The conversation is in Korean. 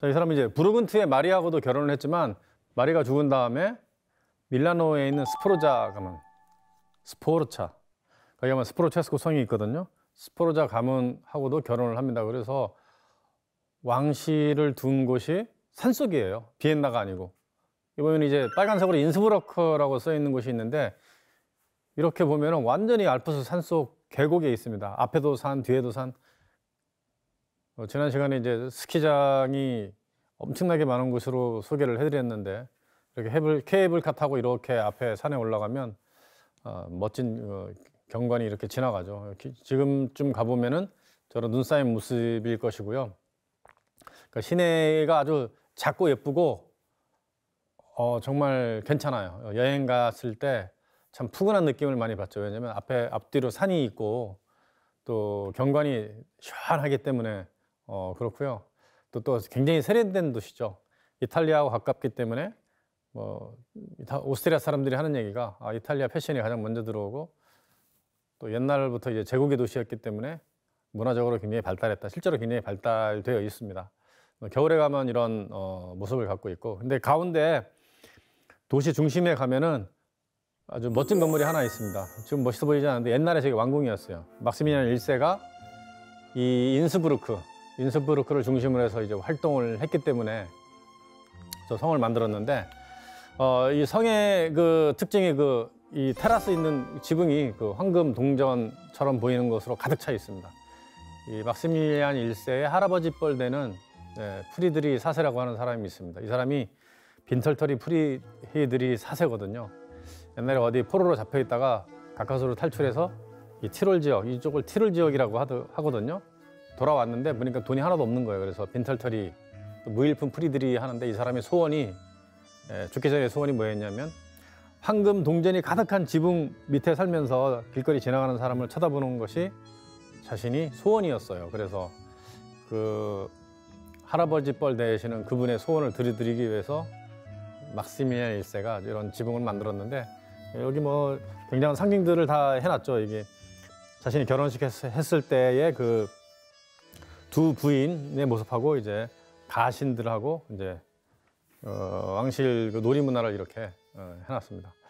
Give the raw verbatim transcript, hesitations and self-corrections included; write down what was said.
자, 이 사람은 이제 부르근트의 마리하고도 결혼을 했지만 마리가 죽은 다음에 밀라노에 있는 스포르자 가문, 스포르차, 거기 가면 스포르체스코 성이 있거든요. 스포르자 가문하고도 결혼을 합니다. 그래서 왕실을 둔 곳이 산속이에요. 비엔나가 아니고. 이번엔 이제 빨간색으로 인스브루크라고 써 있는 곳이 있는데, 이렇게 보면은 완전히 알프스 산속 계곡에 있습니다. 앞에도 산, 뒤에도 산. 어, 지난 시간에 이제 스키장이 엄청나게 많은 곳으로 소개를 해드렸는데, 이렇게 헤블, 케이블카 타고 이렇게 앞에 산에 올라가면 어, 멋진 어, 경관이 이렇게 지나가죠. 지금쯤 가보면은 저런 눈 쌓인 모습일 것이고요. 그러니까 시내가 아주 작고 예쁘고 어, 정말 괜찮아요. 여행 갔을 때 참 푸근한 느낌을 많이 받죠. 왜냐면 앞에 앞뒤로 산이 있고 또 경관이 시원하기 때문에 어, 그렇고요. 또, 또 굉장히 세련된 도시죠. 이탈리아하고 가깝기 때문에 뭐 오스트리아 사람들이 하는 얘기가 아, 이탈리아 패션이 가장 먼저 들어오고 또 옛날부터 이제 제국의 도시였기 때문에 문화적으로 굉장히 발달했다. 실제로 굉장히 발달되어 있습니다. 겨울에 가면 이런 어, 모습을 갖고 있고, 근데 가운데 도시 중심에 가면은 아주 멋진 건물이 하나 있습니다. 지금 멋있어 보이지 않는데 옛날에 저게 왕궁이었어요. 막시미리안 일 세가 이 인스부르크, 인스부르크를 중심으로 해서 이제 활동을 했기 때문에 저 성을 만들었는데, 어, 이 성의 그 특징이 그 이 테라스 있는 지붕이 그 황금 동전처럼 보이는 것으로 가득 차 있습니다. 이 막시밀리안 일 세의 할아버지 뻘 되는 네, 프리드리 사세라고 하는 사람이 있습니다. 이 사람이 빈털터리 프리드리 사세거든요. 옛날에 어디 포로로 잡혀 있다가 가까스로 탈출해서 이 티롤 지역, 이쪽을 티롤 지역이라고 하거든요. 돌아왔는데 보니까 돈이 하나도 없는 거예요. 그래서 빈털터리 무일푼 프리드리 하는데, 이 사람의 소원이 예, 죽기 전에 소원이 뭐였냐면 황금 동전이 가득한 지붕 밑에 살면서 길거리 지나가는 사람을 쳐다보는 것이 자신이 소원이었어요. 그래서 그 할아버지 뻘 되시는 그분의 소원을 들여드리기 위해서 막시밀리안 일 세가 이런 지붕을 만들었는데, 여기 뭐 굉장한 상징들을 다 해놨죠. 이게 자신이 결혼식 했을 때의 그 두 부인의 모습하고 이제 가신들하고 이제 어, 왕실 그 놀이 문화를 이렇게 어, 해놨습니다.